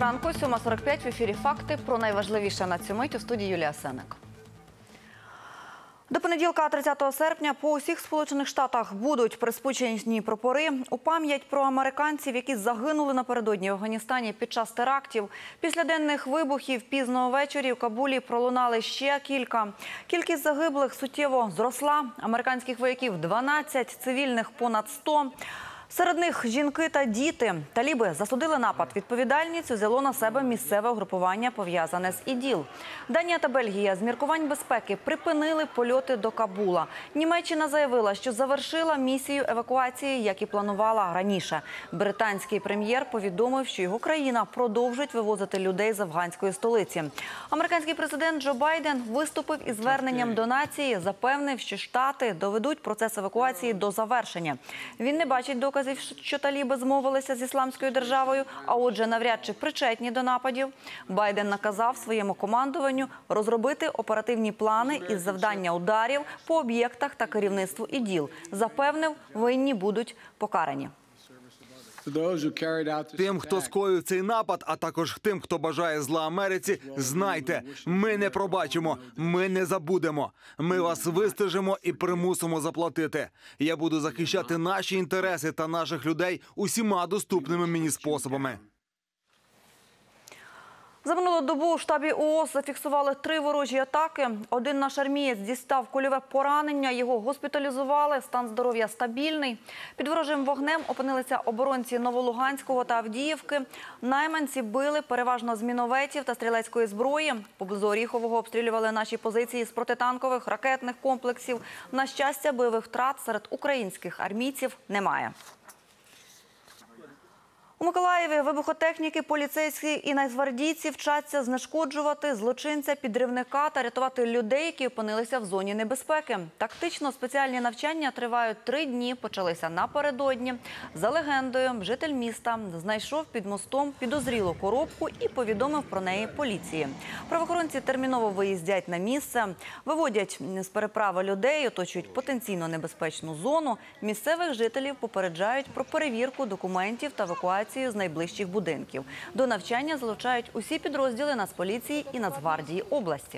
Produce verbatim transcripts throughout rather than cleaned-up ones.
ранку, сьома сорок п'ять, в ефірі «Факти». Про найважливіше на цю мить у студії Юлія Сенник. До понеділка, тридцятого серпня, по усіх Сполучених Штатах будуть приспущені прапори у пам'ять про американців, які загинули напередодні в Афганістані під час терактів. Після денних вибухів пізно ввечері в Кабулі пролунали ще кілька. Кількість загиблих суттєво зросла. Американських вояків – дванадцять, цивільних – понад сто. Серед них жінки та діти. Таліби засудили напад. Відповідальність взяло на себе місцеве угрупування, пов'язане з ІДІЛ. Данія та Бельгія з міркувань безпеки припинили польоти до Кабула. Німеччина заявила, що завершила місію евакуації, як і планувала раніше. Британський прем'єр повідомив, що його країна продовжить вивозити людей з афганської столиці. Американський президент Джо Байден виступив із зверненням до нації, запевнив, що Штати доведуть процес евакуації до завершення. Він не бачить доказів, що таліби змовилися з Ісламською державою, а отже навряд чи причетні до нападів. Байден наказав своєму командуванню розробити оперативні плани із завдання ударів по об'єктах та керівництву ІДІЛ. Запевнив, винні будуть покарані. Тим, хто скоїв цей напад, а також тим, хто бажає зла Америці, знайте, ми не пробачимо, ми не забудемо. Ми вас вистежимо і примусимо заплатити. Я буду захищати наші інтереси та наших людей усіма доступними мені способами. За минулу добу у штабі ООС зафіксували три ворожі атаки. Один наш армієць дістав кульове поранення, його госпіталізували, стан здоров'я стабільний. Під ворожим вогнем опинилися оборонці Новолуганського та Авдіївки. Найманці били переважно з мінометів та стрілецької зброї. Поблизу Оріхового обстрілювали наші позиції з протитанкових, ракетних комплексів. На щастя, бойових втрат серед українських армійців немає. У Миколаєві вибухотехніки, поліцейські і нацгвардійці вчаться знешкоджувати злочинця-підривника та рятувати людей, які опинилися в зоні небезпеки. Тактично спеціальні навчання тривають три дні, почалися напередодні. За легендою, житель міста знайшов під мостом підозрілу коробку і повідомив про неї поліції. Правоохоронці терміново виїздять на місце, виводять з переправи людей, оточують потенційно небезпечну зону. Місцевих жителів попереджають про перевірку документів та евакуацію з найближчих будинків. До навчання залучають усі підрозділи Нацполіції і Нацгвардії області.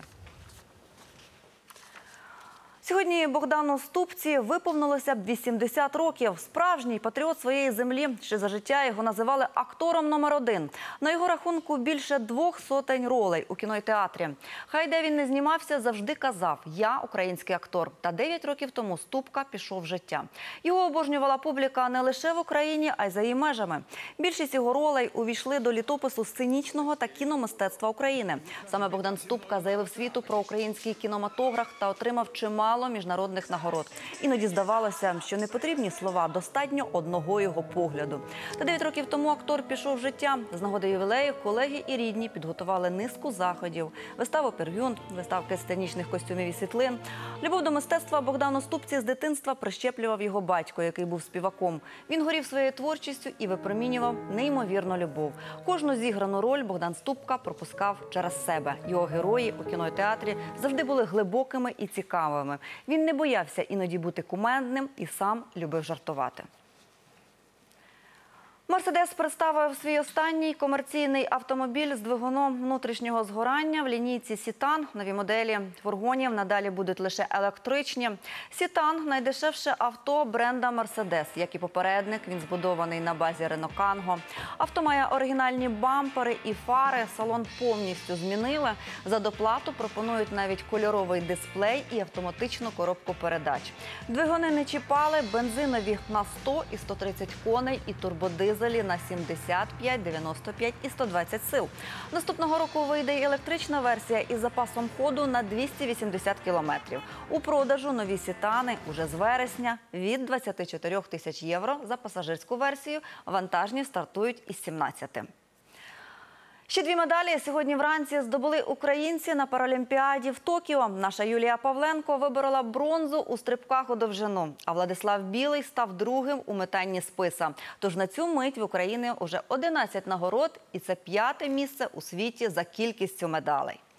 Сьогодні Богдану Ступці виповнилося б вісімдесят років. Справжній патріот своєї землі. Ще за життя його називали актором номер один. На його рахунку більше двох сотень ролей у кіно й театрі. Хай де він не знімався, завжди казав «Я український актор». Та дев'ять років тому Ступка пішов в життя. Його обожнювала публіка не лише в Україні, а й за її межами. Більшість його ролей увійшли до літопису сценічного та кіномистецтва України. Саме Богдан Ступка заявив світу про український кінематограф та отримав чимало міжнародних нагород. Іноді здавалося, що не потрібні слова, достатньо одного його погляду. Та дев'ять років тому актор пішов в життя. З нагоди ювілею колеги і рідні підготували низку заходів. Виставу «Пергюнт», виставки сценічних костюмів і світлин. Любов до мистецтва Богдану Ступці з дитинства прищеплював його батько, який був співаком. Він горів своєю творчістю і випромінював неймовірну любов. Кожну зіграну роль Богдан Ступка пропускав через себе. Його герої у кіно й театрі завжди були глибокими і цікавими. Він не боявся іноді бути кумедним і сам любив жартувати. «Мерседес» представив свій останній комерційний автомобіль з двигуном внутрішнього згорання в лінійці «Сітан». Нові моделі фургонів надалі будуть лише електричні. «Сітан» – найдешевше авто бренда «Мерседес». Як і попередник, він збудований на базі «Рено Канго». Авто має оригінальні бампери і фари. Салон повністю змінили. За доплату пропонують навіть кольоровий дисплей і автоматичну коробку передач. Двигуни не чіпали, бензинові на сто і сто тридцять коней і турбодизель на сімдесят п'ять, дев'яносто п'ять і сто двадцять сил. Наступного року вийде і електрична версія із запасом ходу на двісті вісімдесят кілометрів. У продажу нові «Сітани» уже з вересня від двадцяти чотирьох тисяч євро за пасажирську версію, вантажні стартують із сімнадцяти. Ще дві медалі сьогодні вранці здобули українці на Паралімпіаді в Токіо. Наша Юлія Павленко виборола бронзу у стрибках у довжину, а Владислав Білий став другим у метанні списа. Тож на цю мить в Україні уже одинадцять нагород, і це п'яте місце у світі за кількістю медалей.